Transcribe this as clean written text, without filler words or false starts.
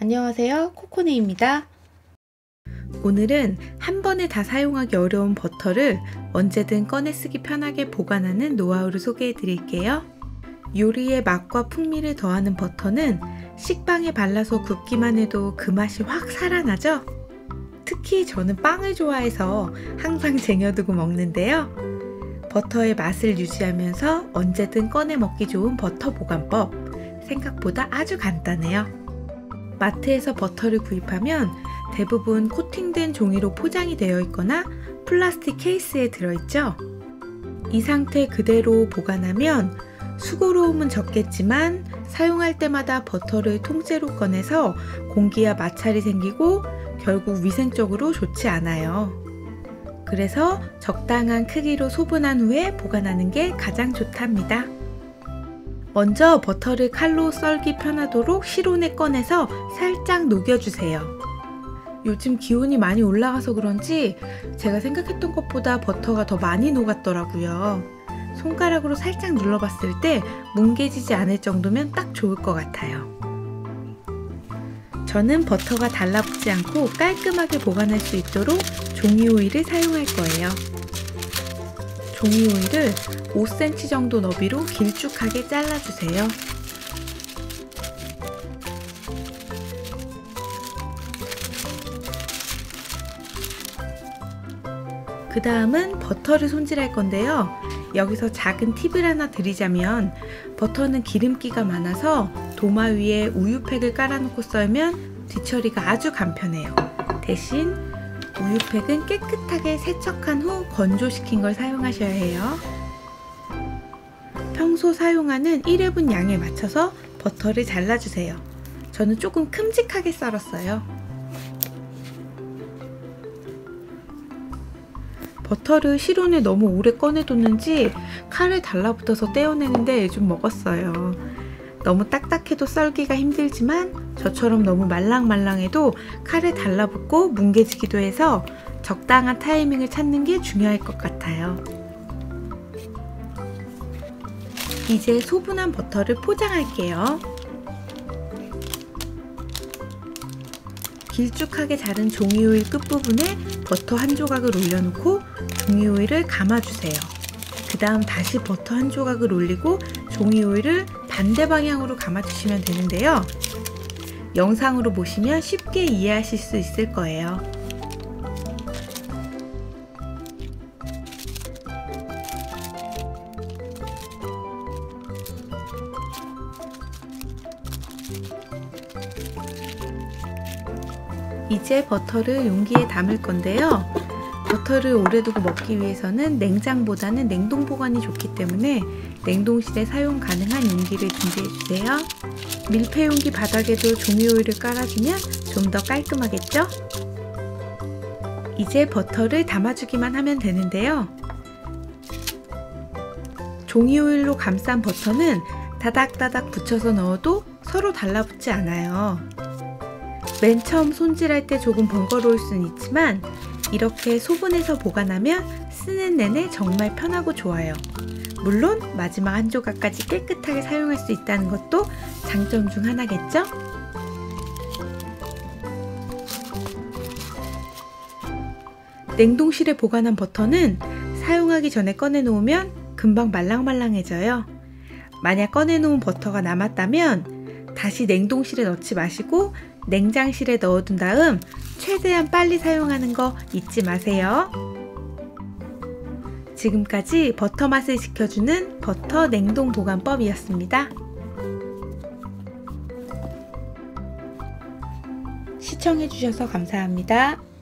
안녕하세요, 코코네입니다. 오늘은 한 번에 다 사용하기 어려운 버터를 언제든 꺼내 쓰기 편하게 보관하는 노하우를 소개해 드릴게요. 요리의 맛과 풍미를 더하는 버터는 식빵에 발라서 굽기만 해도 그 맛이 확 살아나죠? 특히 저는 빵을 좋아해서 항상 쟁여두고 먹는데요. 버터의 맛을 유지하면서 언제든 꺼내 먹기 좋은 버터 보관법, 생각보다 아주 간단해요. 마트에서 버터를 구입하면 대부분 코팅된 종이로 포장이 되어 있거나 플라스틱 케이스에 들어있죠. 이 상태 그대로 보관하면 수고로움은 적겠지만 사용할 때마다 버터를 통째로 꺼내서 공기와 마찰이 생기고 결국 위생적으로 좋지 않아요. 그래서 적당한 크기로 소분한 후에 보관하는 게 가장 좋답니다. 먼저 버터를 칼로 썰기 편하도록 실온에 꺼내서 살짝 녹여주세요. 요즘 기온이 많이 올라가서 그런지 제가 생각했던 것보다 버터가 더 많이 녹았더라고요. 손가락으로 살짝 눌러봤을 때 뭉개지지 않을 정도면 딱 좋을 것 같아요. 저는 버터가 달라붙지 않고 깔끔하게 보관할 수 있도록 종이 오일을 사용할 거예요. 종이 오일을 5cm 정도 너비로 길쭉하게 잘라주세요. 그 다음은 버터를 손질할 건데요. 여기서 작은 팁을 하나 드리자면 버터는 기름기가 많아서 도마 위에 우유팩을 깔아놓고 썰면 뒤처리가 아주 간편해요. 대신 우유팩은 깨끗하게 세척한 후 건조시킨 걸 사용하셔야 해요. 평소 사용하는 1회분 양에 맞춰서 버터를 잘라주세요. 저는 조금 큼직하게 썰었어요. 버터를 실온에 너무 오래 꺼내뒀는지 칼에 달라붙어서 떼어내는데 좀 먹었어요. 너무 딱딱해도 썰기가 힘들지만 저처럼 너무 말랑말랑해도 칼에 달라붙고 뭉개지기도 해서 적당한 타이밍을 찾는 게 중요할 것 같아요. 이제 소분한 버터를 포장할게요. 길쭉하게 자른 종이오일 끝부분에 버터 한 조각을 올려놓고 종이오일을 감아주세요. 그 다음 다시 버터 한 조각을 올리고 종이오일을 반대 방향으로 감아주시면 되는데요. 영상으로 보시면 쉽게 이해하실 수 있을 거예요. 이제 버터를 용기에 담을 건데요. 버터를 오래 두고 먹기 위해서는 냉장보다는 냉동 보관이 좋기 때문에 냉동실에 사용 가능한 용기를 준비해주세요. 밀폐 용기 바닥에도 종이 오일을 깔아주면 좀 더 깔끔하겠죠? 이제 버터를 담아주기만 하면 되는데요. 종이 오일로 감싼 버터는 다닥다닥 붙여서 넣어도 서로 달라붙지 않아요. 맨 처음 손질할 때 조금 번거로울 수는 있지만 이렇게 소분해서 보관하면 쓰는 내내 정말 편하고 좋아요. 물론 마지막 한 조각까지 깨끗하게 사용할 수 있다는 것도 장점 중 하나겠죠? 냉동실에 보관한 버터는 사용하기 전에 꺼내놓으면 금방 말랑말랑해져요. 만약 꺼내놓은 버터가 남았다면 다시 냉동실에 넣지 마시고 냉장실에 넣어둔 다음 최대한 빨리 사용하는 거 잊지 마세요. 지금까지 버터 맛을 지켜주는 버터 냉동 보관법이었습니다. 시청해주셔서 감사합니다.